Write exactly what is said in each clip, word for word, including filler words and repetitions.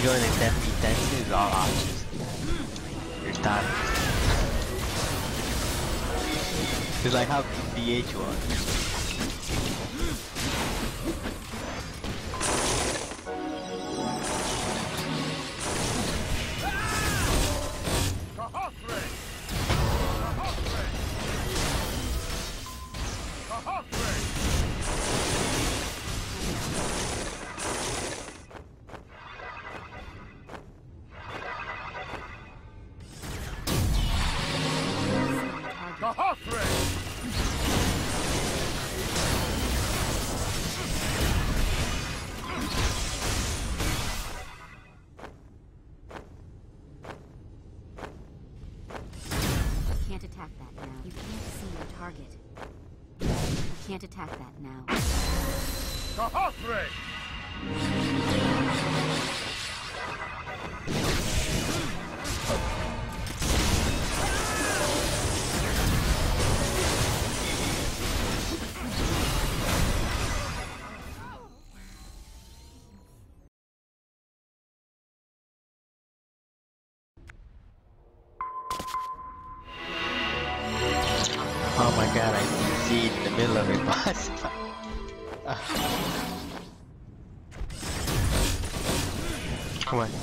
go in a ten v ten, is all options. You're done. It's like how D H was. Can't attack that now. Oh my god, I see in the middle of a boss fight. Come on.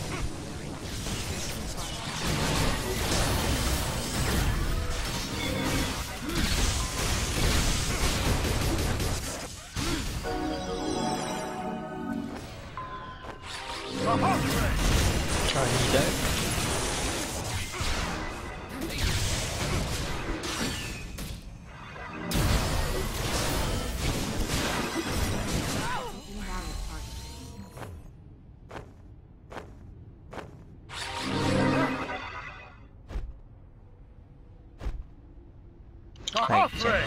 Try he died. Like general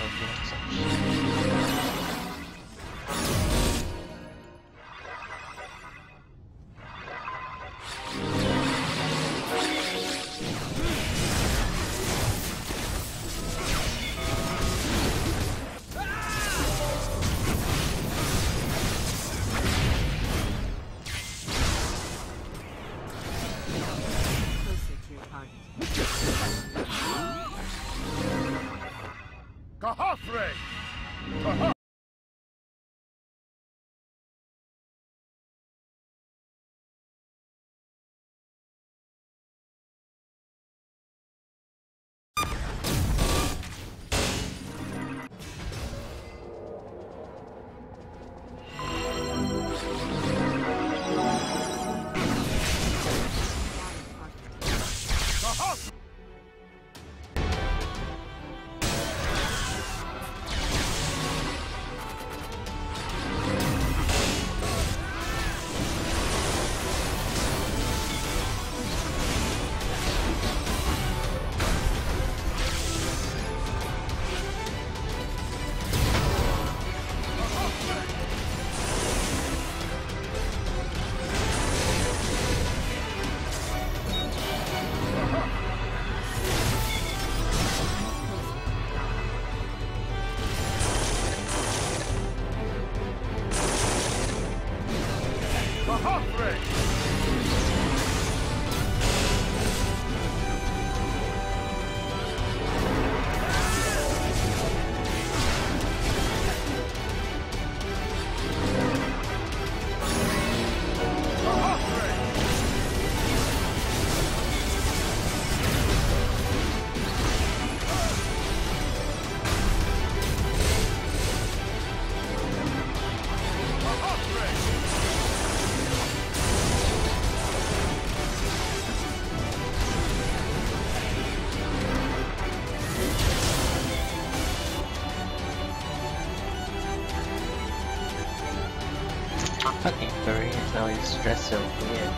fucking Koreans always dress so weird.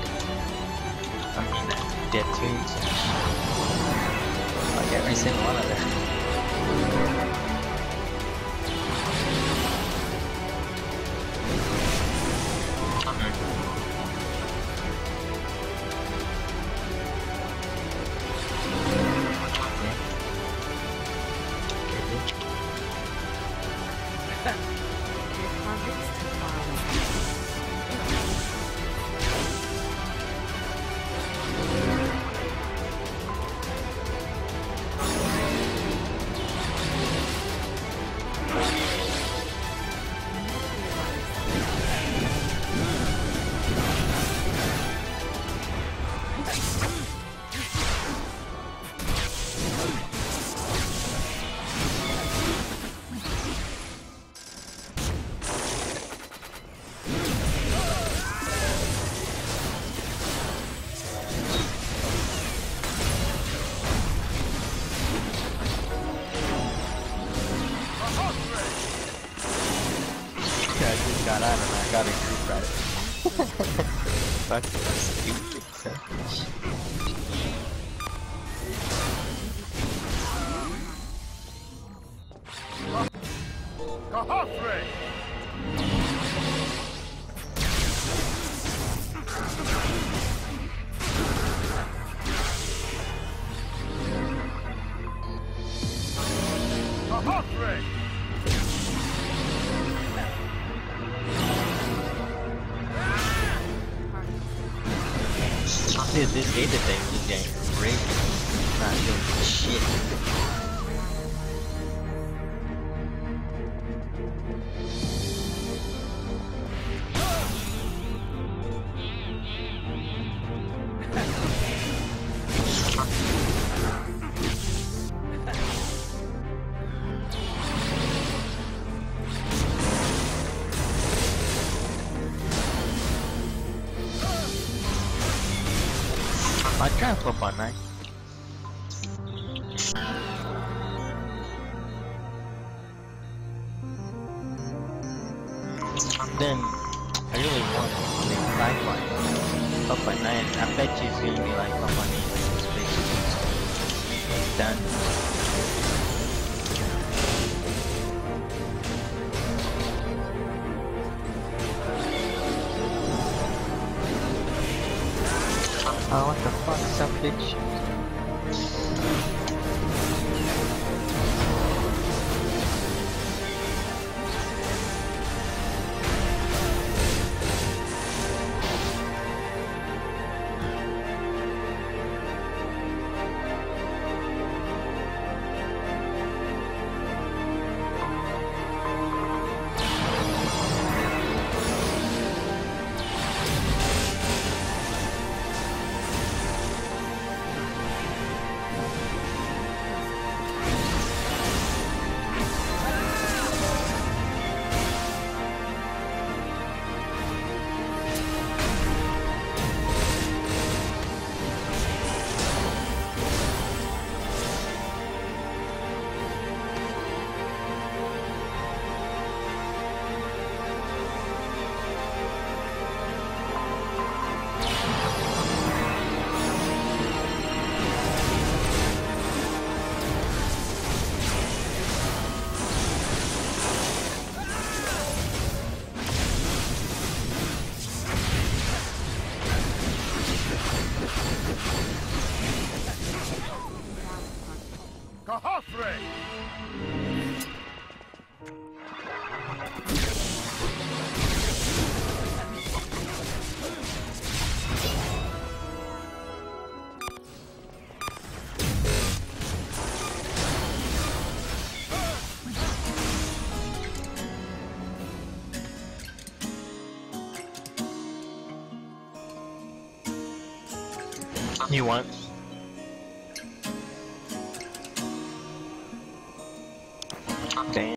I mean, their tunes. Like every single one of them. just got out and I got a group right. Fucking stupid selfish. Dude, this data thing is getting great. Not doing shit. I try four point nine. Then I really want to play five point four point nine. I bet you it's gonna be like four point eight, like it's basically done. Oh, what the fuck, some bitch? You want? Damn.